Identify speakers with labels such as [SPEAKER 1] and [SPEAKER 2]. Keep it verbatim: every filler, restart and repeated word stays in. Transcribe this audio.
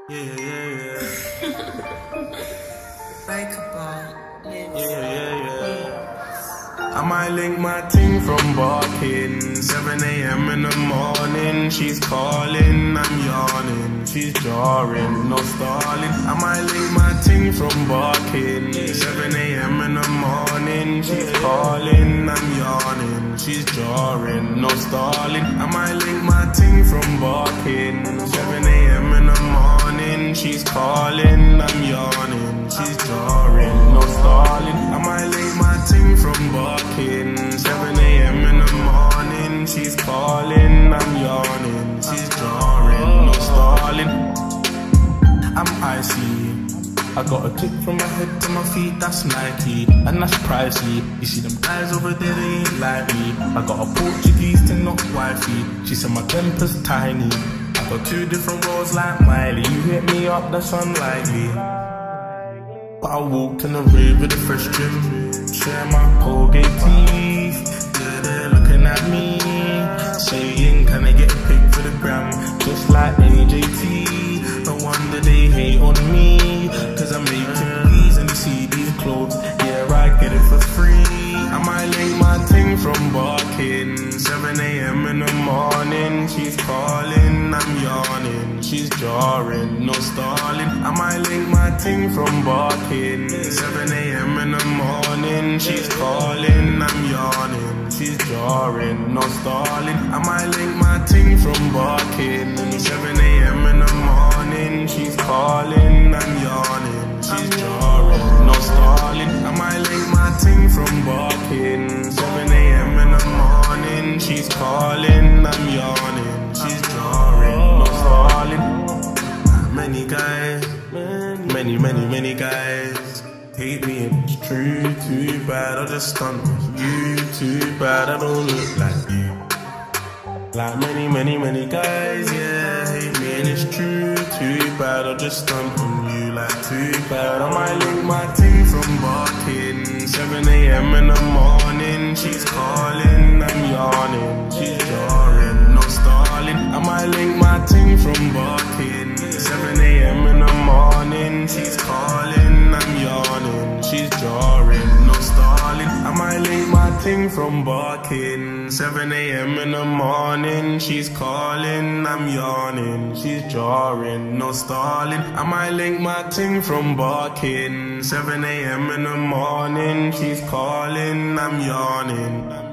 [SPEAKER 1] Yeah, yeah, yeah,
[SPEAKER 2] yeah.
[SPEAKER 1] Yeah, yeah, yeah. I might link my ting from Barkin. seven A M in the morning, she's calling, I'm yawning. She's jarring, no stallin. I might link my ting from Barkin. seven A M in the morning, she's calling, I'm yawning. She's jarring, no stallin. I might link my ting from Barkin. seven A M in the morning, she's calling, I'm yawning. She's jarring, no stallin. I might link my ting from Barkin. seven A M in the morning, she's calling, I'm yawning. She's jarring, no stallin. I'm icy. I got a kick from my head to my feet, that's Nike, and that's pricey. You see them guys over there, they ain't like me. I got a Portuguese ting, not wifey. She said my temper's tiny. I got two different roles like Miley. You hit me up, that's unlikely. But I walked in the rave with a fresh trim, share my Colgate teeth. Yeah, they're looking at me, saying, can I get a pic for the gram? Just like A J T. No wonder they hate on me, cause I'm making these and you see these clothes. Yeah, I get it for free. I might link my ting from Barkin. seven A M in the morning, she's calling, I'm yawning. She's jarring, no stallin. I might link my ting from Barkin. seven A M in the morning, she's calling, I'm yawning. She's jarring, no stallin. I might link my ting from Barkin. seven A M in the morning, she's calling, I'm yawning. She's jarring, no stallin. I might link my ting from Barkin. seven A M in the morning, she's calling, I'm yawning. She's jarring, no stallin. Many guys, many, many, many guys hate me and it's true, too bad I just stunt you, too bad I don't look like you. Like many, many, many guys, yeah, hate me and it's true, too bad I just stunt on you, like too bad. I might link my ting from Barkin. seven A M in the morning, she's calling, I'm yawning. She's jarring, no stallin. I might link my ting from Barkin. seven A M in the morning, she's calling, I'm yawning. She's jarring, no stallin. I might link my ting from Barkin. seven A M in the morning, she's calling, I'm yawning. She's jarring, no stallin. I might link my ting from Barkin. seven A M in the morning, she's calling, I'm yawning.